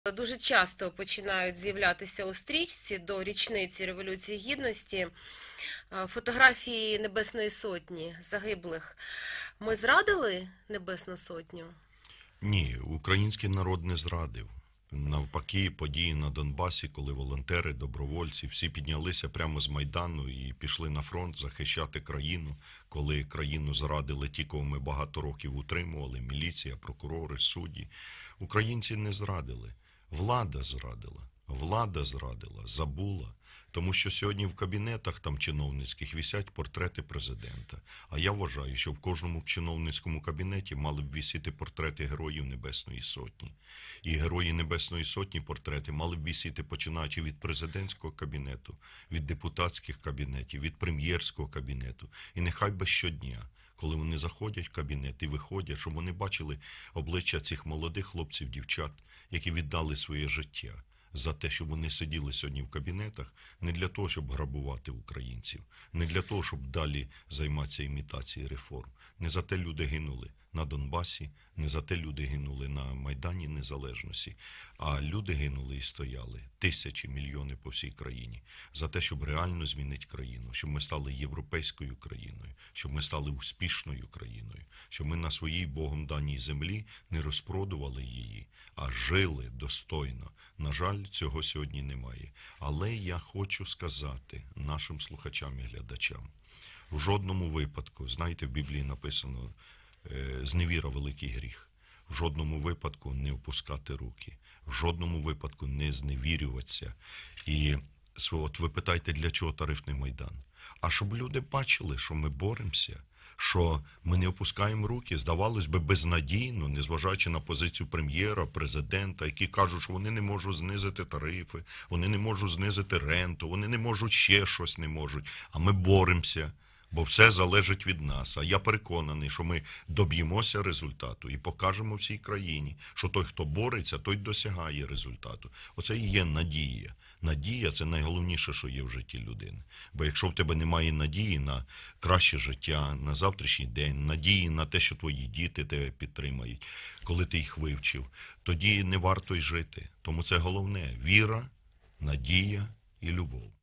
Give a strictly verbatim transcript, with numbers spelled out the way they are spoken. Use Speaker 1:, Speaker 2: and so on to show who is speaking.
Speaker 1: Дуже часто починають з'являтися у стрічці до річниці Революції Гідності фотографії Небесної Сотні загиблих. Ми зрадили Небесну Сотню?
Speaker 2: Ні, український народ не зрадив. Навпаки, події на Донбасі, коли волонтери, добровольці, всі піднялися прямо з Майдану і пішли на фронт захищати країну, коли країну зрадили ті, кого ми багато років утримували, міліція, прокурори, судді. Українці не зрадили. Влада зрадила. Влада зрадила, забула. Тому що сьогодні в кабінетах там чиновницьких висять портрети президента. А я вважаю, що в кожному чиновницькому кабінеті мали б висіти портрети Героїв Небесної Сотні. І Герої Небесної Сотні портрети мали б висіти починаючи від президентського кабінету, від депутатських кабінетів, від прем'єрського кабінету. І нехай би щодня, коли вони заходять в кабінет і виходять, щоб вони бачили обличчя цих молодих хлопців, дівчат, які віддали своє життя за те, щоб вони сиділи сьогодні в кабінетах, не для того, щоб грабувати українців, не для того, щоб далі займатися імітацією реформ. Не за те люди гинули на Донбасі, не за те люди гинули на Майдані Незалежності, а люди гинули і стояли, тисячі, мільйони по всій країні, за те, щоб реально змінити країну, щоб ми стали європейською країною, щоб ми стали успішною країною, щоб ми на своїй Богом даній землі не розпродували її, а жили достойно. На жаль, цього сьогодні немає. Але я хочу сказати нашим слухачам і глядачам, в жодному випадку, знаєте, в Біблії написано, зневіра – великий гріх. В жодному випадку не опускати руки, в жодному випадку не зневірюватися. І от ви питаєте, для чого тарифний Майдан? А щоб люди бачили, що ми боремося, що ми не опускаємо руки, здавалось би, безнадійно, незважаючи на позицію прем'єра, президента, які кажуть, що вони не можуть знизити тарифи, вони не можуть знизити ренту, вони не можуть ще щось не можуть, а ми боремося. Бо все залежить від нас. А я переконаний, що ми доб'ємося результату і покажемо всій країні, що той, хто бореться, той досягає результату. Оце і є надія. Надія – це найголовніше, що є в житті людини. Бо якщо в тебе немає надії на краще життя, на завтрашній день, надії на те, що твої діти тебе підтримають, коли ти їх вивчив, тоді не варто й жити. Тому це головне – віра, надія і любов.